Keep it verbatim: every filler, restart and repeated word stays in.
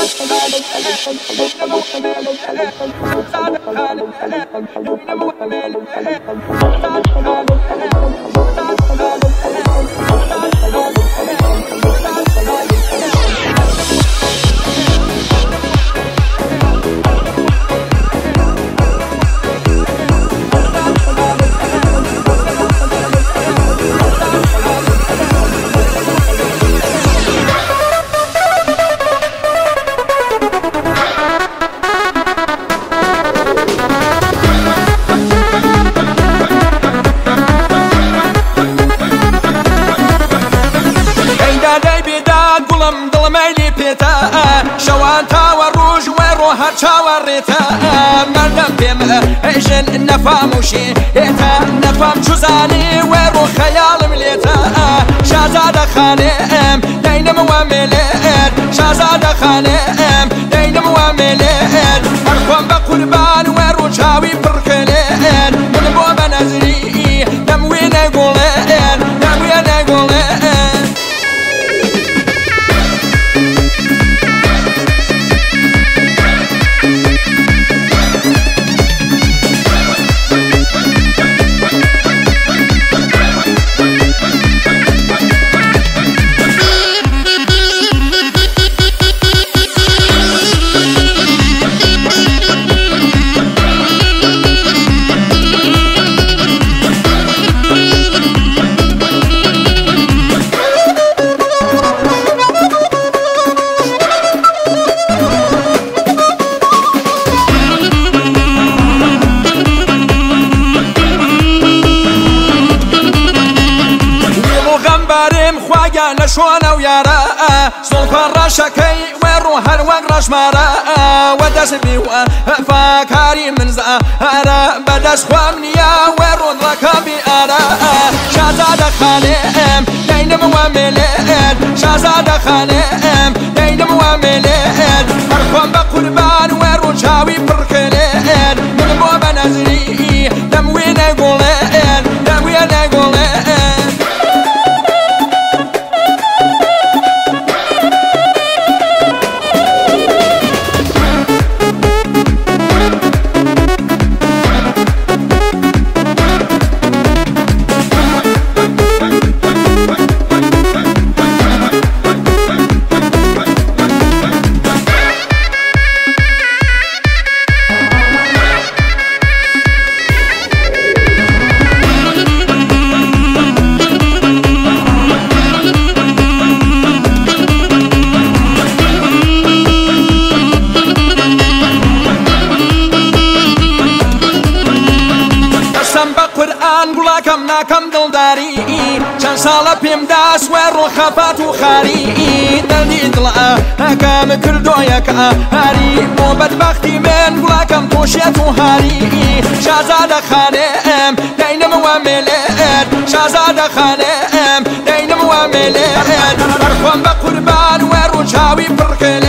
شوان تاوە ڕوژ وێ ڕۆ هەر چاوەڕێتە مەردەم پێم ئەژن نەفاموشی هێتە نەفام چوزانی وێ ڕۆ خەیاڵم لێتە شازادە خانێم دەینم وە مێلێت شازادە خانێم دەینم وە مێلێت هەرخۆم بە قوربان وێ ڕوو چاوی پڕکەلێن من بۆ بە نەزری دەم وێ نەگوڵێن دەم وێ نەگوڵێن شۆنە و یارە زۆڵپەر ڕەشەکەی وێ ڕوو هەر وەک ڕەشمارە وەدەست بیوە فاکاری من زەهارە بەدەست خوام نییە وێ ڕۆنڕەکە بیئارە شازادە خانێم دەینم وە مێلێت شازادە خانێم دەینم وە مێلێت هەرخۆم بە قوربان وێ ڕوو چاوی پڕکەلێن من بۆ بە نەزری دەم وێ نەگوڵێن دەم وێ نەگوڵێن گوڵاکەم ناکەم دڵداری چەند ساڵە پێم داس وێ ڕۆخەفات و خاری دڵنی دڵە هەکەم کردۆیەکە هاری بۆ بەدبەختی من گوڵاکەم تۆشێت و هاری شازادە خانێم دەینم وە مێلێت شازادە خانێم دەینم وە مێلێت هەرخۆم بە قوربان وێ ڕوو چاوی پڕکەلێن